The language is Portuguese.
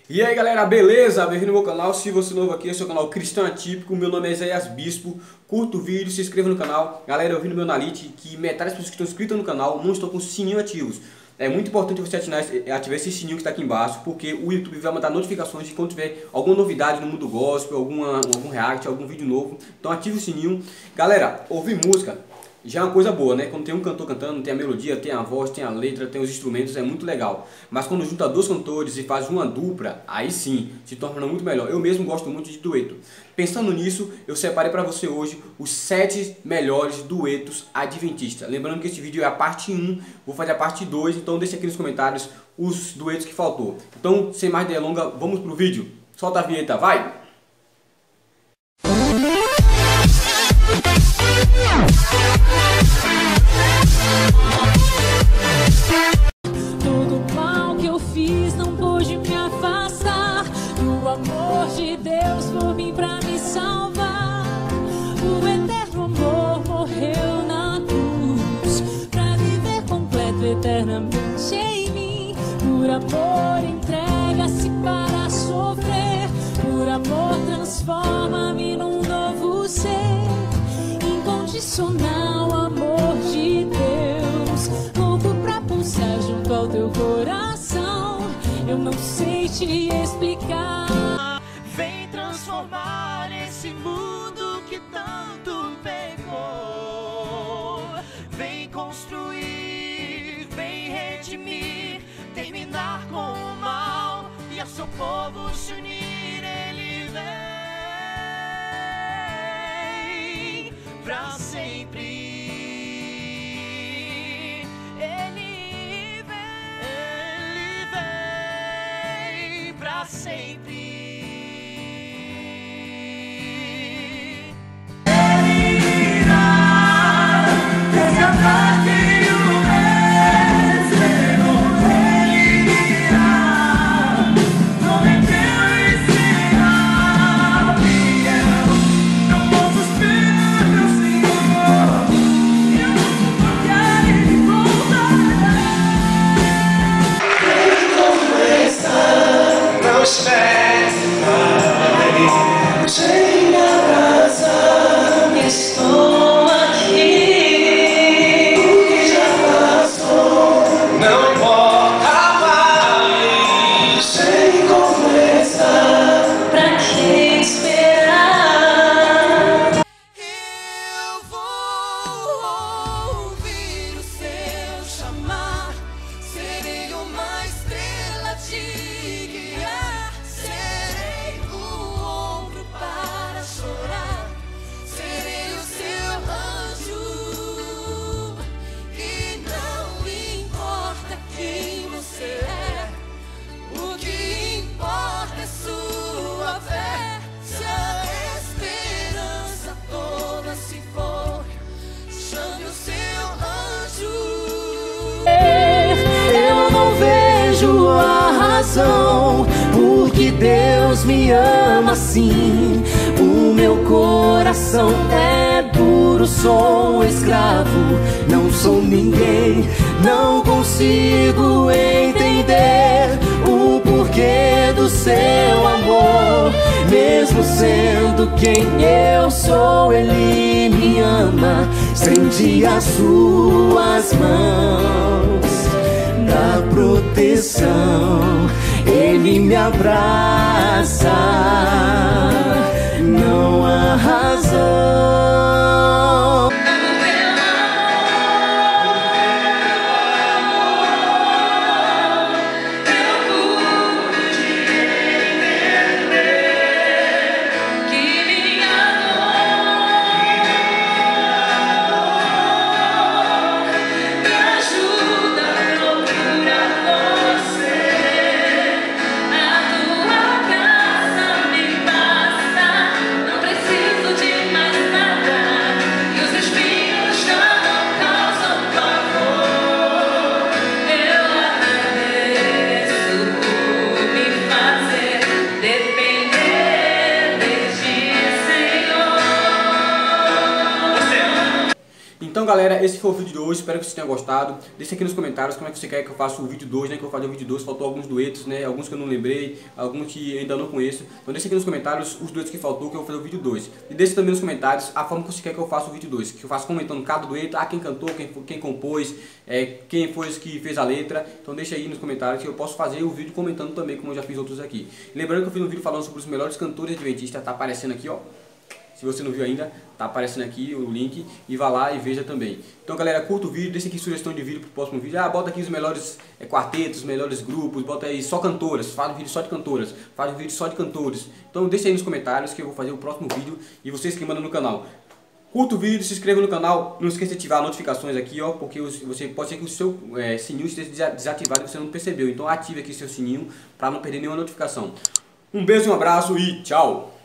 E aí galera, beleza? Bem-vindo ao meu canal. Se você é novo aqui, esse é o canal Cristão Atípico. Meu nome é Isaías Bispo. Curta o vídeo, se inscreva no canal. Galera, eu vi no meu analytics que metade das pessoas que estão inscritas no canal não estão com o sininho ativos. É muito importante você ativar esse sininho que está aqui embaixo, porque o YouTube vai mandar notificações de quando tiver alguma novidade no mundo gospel, algum react, algum vídeo novo. Então ative o sininho. Galera, ouvir música já é uma coisa boa, né? Quando tem um cantor cantando, tem a melodia, tem a voz, tem a letra, tem os instrumentos, é muito legal. Mas quando junta dois cantores e faz uma dupla, aí sim, se torna muito melhor. Eu mesmo gosto muito de dueto. Pensando nisso, eu separei para você hoje os 7 melhores duetos adventistas. Lembrando que esse vídeo é a parte 1, vou fazer a parte 2, então deixa aqui nos comentários os duetos que faltou. Então, sem mais delongas, vamos pro vídeo. Solta a vinheta, vai! Todo o mal que eu fiz não pôde me afastar do amor de Deus por mim pra me salvar. O eterno amor morreu na cruz pra viver completo eternamente em mim. Por amor entrega-se para sofrer, por amor transforma-me num novo ser. Incondicional amor de Deus, louco pra pulsar junto ao teu coração. Eu não sei te explicar. Vem transformar esse mundo que tanto pecou. Vem construir, vem redimir, terminar com o mal e ao seu povo se unir. Ele vem pra sempre. Ele vem pra sempre. Porque Deus me ama assim. O meu coração é duro, sou um escravo, não sou ninguém. Não consigo entender o porquê do seu amor. Mesmo sendo quem eu sou, Ele me ama. Estende as suas mãos da proteção, Ele me abraça, não há razão. Não preciso de mais nada. Então galera, esse foi o vídeo de hoje, espero que vocês tenham gostado. Deixa aqui nos comentários como é que você quer que eu faça o vídeo 2, né? Que eu vou fazer o vídeo 2, faltou alguns duetos, né? Alguns que eu não lembrei, alguns que ainda não conheço. Então deixa aqui nos comentários os duetos que faltou, que eu vou fazer o vídeo 2. E deixa também nos comentários a forma que você quer que eu faça o vídeo 2. Que eu faça comentando cada dueto, quem cantou, quem compôs, quem foi que fez a letra. Então deixa aí nos comentários que eu posso fazer o vídeo comentando também, como eu já fiz outros aqui. E lembrando que eu fiz um vídeo falando sobre os melhores cantores adventistas, tá aparecendo aqui, ó. Se você não viu ainda, tá aparecendo aqui o link e vá lá e veja também. Então galera, curta o vídeo, deixa aqui sugestão de vídeo pro próximo vídeo. Bota aqui os melhores quartetos, os melhores grupos, bota aí só cantoras, faz um vídeo só de cantoras, faz um vídeo só de cantores. Então deixa aí nos comentários que eu vou fazer o próximo vídeo e vocês que mandam no canal. Curta o vídeo, se inscreva no canal, não esqueça de ativar as notificações aqui, ó, porque você pode ser que o seu sininho esteja desativado e você não percebeu. Então ative aqui seu sininho para não perder nenhuma notificação. Um beijo, um abraço e tchau!